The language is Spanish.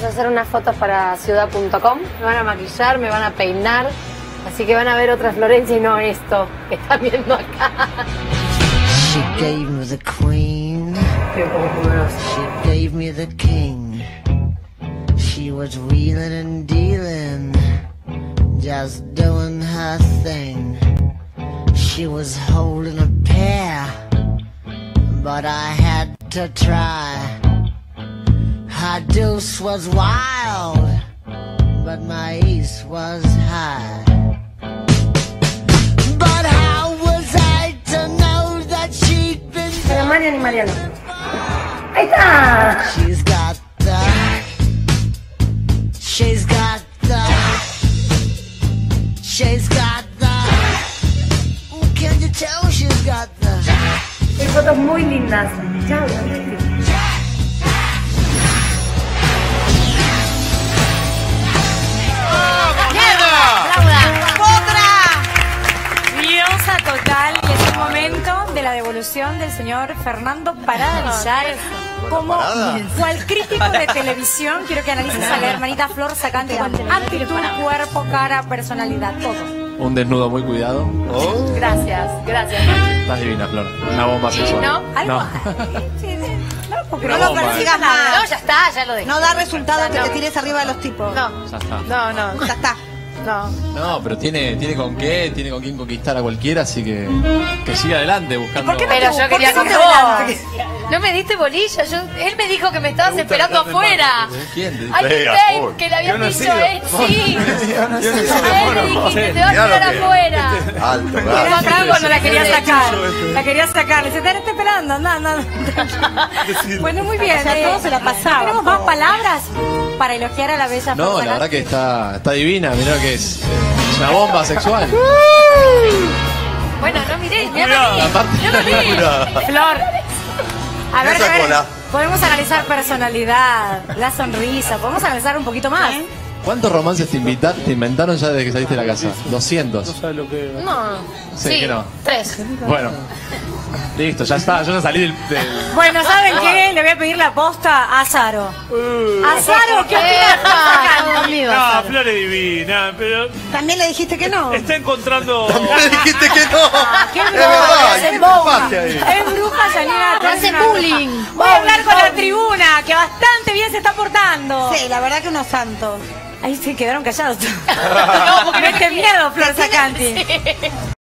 vamos a hacer unas fotos para ciudad.com. Me van a maquillar, me van a peinar. Así que van a ver otra Florencia y no esto que están viendo acá. She gave me the queen. She gave me the king. She was wheeling and dealing, just doing her thing. She was holding a pair, but I had to try. Her deuce was wild, but my ace was high. But how was I to know that she'd been... Pero Marian y Mariano. ¡Ahí está! She's got the... She's got the... She's got the... Can you tell she's got the... Hay fotos muy lindas. Chao. Total, y es el momento de la devolución del señor Fernando Parada Villar. Como cual crítico de televisión, quiero que analices a la hermanita Flor Sacante con actitud, cuerpo, cara, personalidad, todo. Un desnudo muy cuidado. Oh. Gracias. Estás divina, Flor. Una bomba sexual. ¿No? ¿Algo? No lo persigas más. No, ya está, ya lo dejé. No da resultado que te tires arriba de los tipos. No. Ya está. No. Ya está. No, pero tiene con qué, tiene con quién conquistar a cualquiera, así que siga adelante buscando. Pero yo quería con vos. No me diste bolilla. Él me dijo que me estabas esperando afuera. ¿Quién te dijo? Ay, qué Dave, que le habían dicho él. Sí. A él le dijiste, te vas a quedar afuera. Era atrás cuando la quería sacar. La quería sacar. Le dice, te estoy esperando. No. Bueno, muy bien. Todos se la pasaban. ¿Tenemos más palabras para elogiar a la bella No, Flor la verdad que Sacante? está divina. Mirá que es una bomba sexual. Bueno, no miré. Flor. A ver, podemos analizar personalidad, la sonrisa, podemos analizar un poquito más. ¿Cuántos romances te inventaron ya desde que saliste de la casa? 200. No. Sí, que no. 3. Bueno, listo, ya está. Yo ya salí del... Bueno, ¿saben qué? Le voy a pedir la posta a Zaro. ¿A Zaro qué opinas? No, Flor es divina, pero También le dijiste que no. está encontrando... Me dijiste que no. ¡Qué Es bruja! verdad, ¡Es ¿qué bruja! pasa ahí? ¡Es bruja, Janina! Hace bullying. Voy a hablar con la tribuna, que bastante bien se está portando. Sí, la verdad que unos santos. Ahí se quedaron callados. No, porque mete miedo, Flor Sacante.